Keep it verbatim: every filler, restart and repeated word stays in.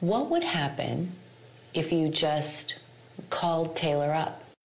What would happen if you just called Taylor up